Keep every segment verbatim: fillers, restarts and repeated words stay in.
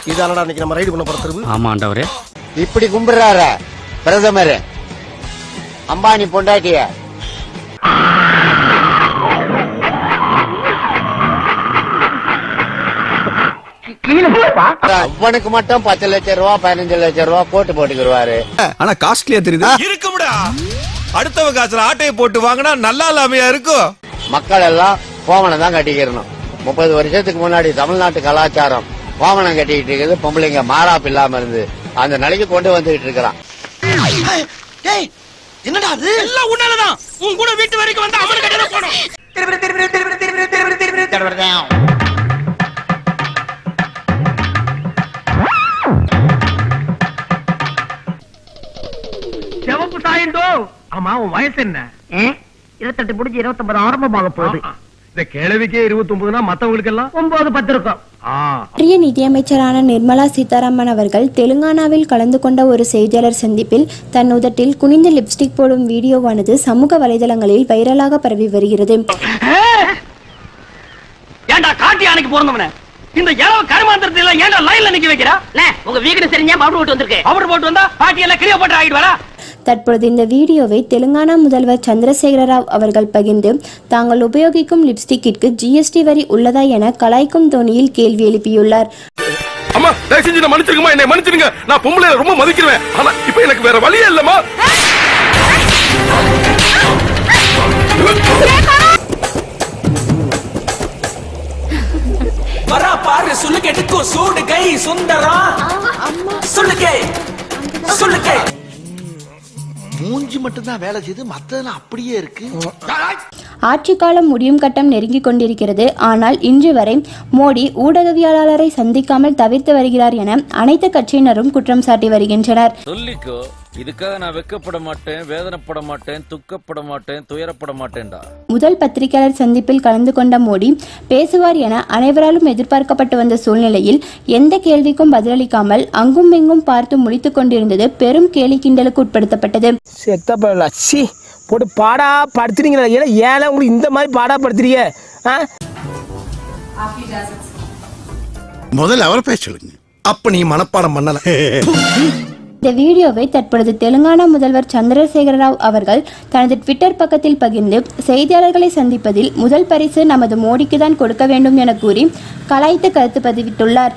இதானடா இன்னைக்கு நம்ம ரைடு பண்ண போறது. ஆமா ஆண்டவரே. இப்படி கும்பிடுறாரா பிரதமர் அம்பானி பொண்டாட்டிய? அவனுக்கு மட்டும் பத்து லட்சம் ரூபா பதினஞ்சு லட்சம் ரூபா போட்டு போட்டுக்கிடுவாரு. ஆனா காஸ்ட்லியா தெரியுது. இருக்கும்டா. அடுத்தவ காசுல ஆட்டையை போட்டு வாங்கினா நல்லா இல்லாமையா இருக்கும். மக்கள் எல்லாம் கோவணம் தான் கட்டிக்கிறணும். முப்பது வருஷத்துக்கு முன்னாடி தமிழ்நாட்டு கலாச்சாரம் கோவணம் கட்டிக்கிட்டு இருக்குது. பொம்பளைங்க மாறாப்பு இல்லாம இருந்து அந்த நிலைக்கு கொண்டு வந்துகிட்டு இருக்கிறான். என்னடா அது? எல்லாம் உன்னாலதான். உன் கூட வீட்டு வரைக்கும் வந்து அவனுக்கு கட்டிட போனோம். செவப்பு சாயண்டோ. ஆமா, உன் வயசு என்ன? இருபத்தெட்டு முடிஞ்சு இருபத்தி ஒன்பது ஆரம்பமாக போகுது. இந்த கேள்விக்கே இருபத்தி ஒன்பதுனா மத்தவங்களுக்கு எல்லாம் ஒன்பது பத்து இருக்கும். மத்திய நிதியமைச்சரான நிர்மலா சீதாராமன் அவர்கள் தெலுங்கானாவில் கலந்து கொண்ட ஒரு செய்தியாளர் சந்திப்பில் தன் உதட்டில் குனிந்த லிப்ஸ்டிக் போடும் வீடியோவானது சமூக வலைதளங்களில் வைரலாக பரவி வருகிறது. ஏண்டா காட்டி அன்னைக்கு பிறந்தவனே இந்த ஏழவு கருமாந்திரத்துல ஏண்டா லைன்ல நிக்க வைக்கிறா? உங்க வீடு சரிஞ்சா பவுடர் போட்டு வந்திருக்கு. பவுடர் போட்டு வந்தா பாட்டி எல்லாம் கிளியோ போட்டு ஆகிடுவாரா? தற்பொழுது இந்த வீடியோவை தெலுங்கானா முதல்வர் சந்திரசேகர ராவ் அவர்கள் பகிர்ந்து தாங்கள் உபயோகிக்கும் லிப்ஸ்டிக்கிற்கு ஜிஎஸ்டி வரி உள்ளதா என கலாய்க்கும் தோனியில் கேள்வி எழுப்பியுள்ளார். அம்மா, தயவு செஞ்சு நான் மன்னிச்சிருங்கம்மா, என்னை மன்னிச்சிருங்க. நான் பொம்பளை ரொம்ப மதிக்கிறேன். ஆனா இப்போ எனக்கு வேற வழியே இல்லம்மா. வரா பாரு சுளுக்கெட்டுக்கு சூடு கை சுந்தரா. சுளுக்கே சுளுக்கே மூஞ்சி மட்டும் தான் வேலை செய்து, மத்ததெல்லாம் அப்படியே இருக்கு. ஆட்சி காலம் முடியும் கட்டம் நெருங்கிக் கொண்டிருக்கிறது. ஆனால் இன்று வரை மோடி ஊடகவியலாளரை சந்திக்காமல் தவிர்த்து வருகிறார் என அனைத்து கட்சியினரும் குற்றம் சாட்டி வருகின்றனர். சொல்லிக்கோ, இதுக்காக நான் வெக்கப்பட மாட்டேன், வேதனைப்பட மாட்டேன், துக்கப்பட மாட்டேன், துயரப்பட மாட்டேன்டா. முதல் பத்திரிகையாளர் சந்திப்பில் கலந்து கொண்ட மோடி பேசுவார் என அனைவராலும் எதிர்பார்க்கப்பட்டு வந்த சூழ்நிலையில் எந்த கேள்விக்கும் பதிலளிக்காமல் அங்கும் இங்கும் பார்த்து முடித்துக் கொண்டிருந்தது பெரும் கேலி கிண்டலுக்கு உட்படுத்தப்பட்டது. போட்டு பாடா படுத்துறீங்களா? ஏன் உங்களுக்கு இந்த மாதிரி பாடா படுத்துறீங்க? முதல்ல அவரை பேச சொல்லுங்க. அப்ப நீ மனப்பாடம் பண்ணல. இந்த வீடியோவை தற்பொழுது தெலுங்கானா முதல்வர் சந்திரசேகர ராவ் அவர்கள் தனது ட்விட்டர் பக்கத்தில் பகிர்ந்து செய்தியாளர்களை சந்திப்பதில் முதல் பரிசு நமது மோடிக்கு தான் கொடுக்க வேண்டும் என கூறி கலாய்த்து கருத்து பதிவிட்டுள்ளார்.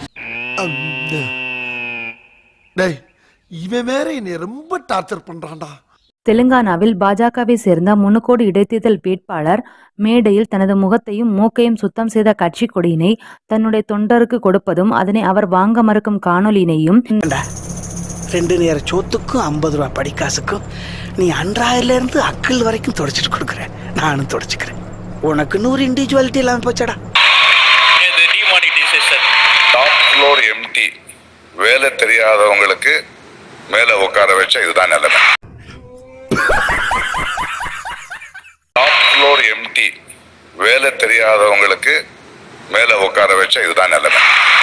இவன் வேற என்னை ரொம்ப டார்ச்சர் பண்றான்டா. தெலுங்கானாவில் பாஜகவை சேர்ந்த முன்னுக்கோடி இடைத்தேர்தல் வேட்பாளர் மேடையில் தனது முகத்தையும் மூக்கையும் சுத்தம் செய்த கட்சி கொடியினை தன்னுடைய தொண்டருக்கு கொடுப்பதும் அதனை அவர் வாங்க மறுக்கும் காணொலியினையும் ரெண்டு நேர சோத்துக்கும் ஐம்பது ரூபாய் படிக்காசுக்கும் நீ அன்றாயிரல இருந்து அக்கல் வரைக்கும் தொடச்சிட்டு கொடுக்குற. நானும் தொடச்சுக்கிறேன். உனக்கு நூறு இண்டிவிஜுவாலிட்டி இல்லாம போச்சடா. Top floor empty. வேலை தெரியாதவங்களுக்கு மேல உட்கார வச்சா இதுதான் நிலைமை. Top floor empty. வேலை தெரியாதவங்களுக்கு மேல உட்கார வச்சா இதுதான் நிலைமை.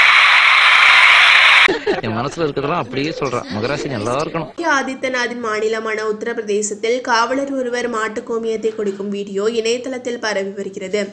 என் மனசுல இருக்கிறதெல்லாம் அப்படியே சொல்றேன். மகராசி நல்லா இருக்கணும். ஆதித்யநாத்தின் மாநிலமான உத்தரப்பிரதேசத்தில் காவலர் ஒருவர் மாட்டு கோமியத்தை குடிக்கும் வீடியோ இணையதளத்தில் பரவி வருகிறது.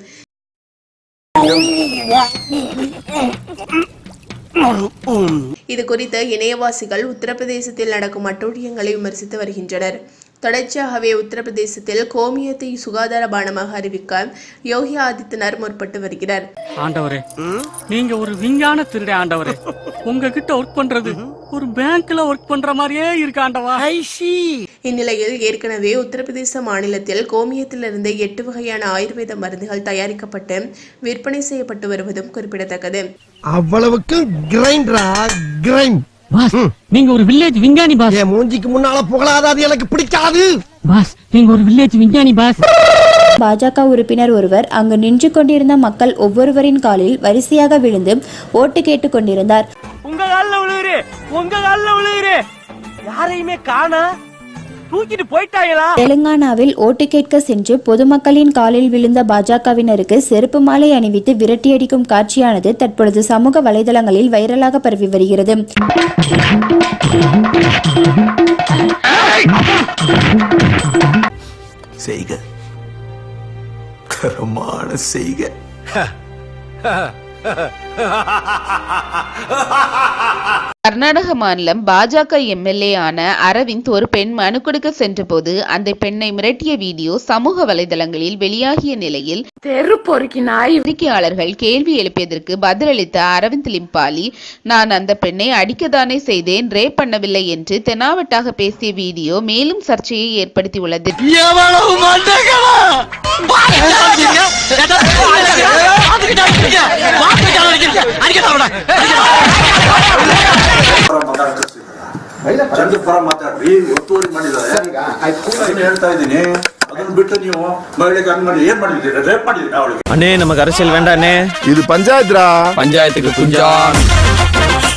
இது குறித்து இணையவாசிகள் உத்தரப்பிரதேசத்தில் நடக்கும் அட்டூழியங்களை விமர்சித்து வருகின்றனர். தொடர்ச்சியாகவே உத்தரப்பிரதேசத்தில் கோமியத்தை சுகாதார பானமாக அறிவிக்க யோகி ஆதித்யநாத் முற்பட்டு வருகிறார். ஆண்டவரே, நீங்க ஒரு விஞ்ஞான திருட ஆண்டவரே. உங்ககிட்ட ஒர்க் பண்றது ஒரு பேங்க்ல ஒர்க் பண்ற மாதிரியே இருக்கு ஆண்டவா. இந்நிலையில் ஏற்கனவே உத்தரப்பிரதேச மாநிலத்தில் கோமியத்திலிருந்து எட்டு வகையான ஆயுர்வேத மருந்துகள் தயாரிக்கப்பட்டு விற்பனை செய்யப்பட்டு வருவதும் குறிப்பிடத்தக்கது. அவ்வளவுக்கு கிரைண்டரா கிரைண்ட். பாஸ், நீங்க ஒரு வில்லேஜ் விஞ்ஞானி பாஸ். என் மூஞ்சிக்கு முன்னால புகழாதாது எனக்கு பிடிக்காது. பாஸ், நீங்க ஒரு வில்லேஜ் விஞ்ஞானி பாஸ். பாஜக உறுப்பினர் ஒருவர் அங்கு நின்று கொண்டிருந்த மக்கள் ஒவ்வொருவரின் காலில் வரிசையாக விழுந்து ஓட்டு கேட்டுக் கொண்டிருந்தார். உங்க கால்ல விழுகுறே, உங்க கால்ல விழுகுறே. யாரையுமே காணா, தூக்கிட்டு போயிட்டாங்களா? தெலுங்கானாவில் ஓட்டு கேட்க சென்று பொதுமக்களின் காலில் விழுந்த பாஜகவினருக்கு செருப்பு மாலை அணிவித்து விரட்டியடிக்கும் காட்சியானது தற்பொழுது சமூக வலைதளங்களில் வைரலாக பரவி வருகிறது. செய்க கரமான செய்க. கர்நாடக மாநிலம் பாஜக எம்எல்ஏ ஆன அரவிந்த் ஒரு பெண் மனு கொடுக்க சென்ற போது அந்த பெண்ணை மிரட்டிய வீடியோ சமூக வலைதளங்களில் வெளியாகிய நிலையில் பத்திரிகையாளர்கள் கேள்வி எழுப்பியதற்கு பதிலளித்த அரவிந்த் லிம்பாலி, நான் அந்த பெண்ணை அடிக்கத்தானே செய்தேன், ரேப் பண்ணவில்லை என்று தெனாவட்டாக பேசிய வீடியோ மேலும் சர்ச்சையை ஏற்படுத்தியுள்ளது. ಚಂದ್ರಪುರ ಮಾತಾಡ್ರಿ ಒತ್ತುವರಿ ಮಾಡಿದ್ದಾರೆ ಹೇಳ್ತಾ ಇದ್ದೀನಿ. ಅದನ್ನ ಬಿಟ್ಟು ನೀವು ಮಹಿಳೆಗೆ ಹಂಗ್ ಮಾಡಿ ಏನ್ ಮಾಡಿದ್ದೀರಾ? ರೇಪ್ ಮಾಡಿದ್ದೀರಾ ಅವಳಿಗೆ? ಅಣ್ಣೇ ನಮಗೆ ಅರಸಿಯಲ್ ವೇಂಡ ಅಣ್ಣೇ, இது பஞ்சாயத்துடா. ಪಂಚಾಯತ್ಗೆ ಕುಂಜಾ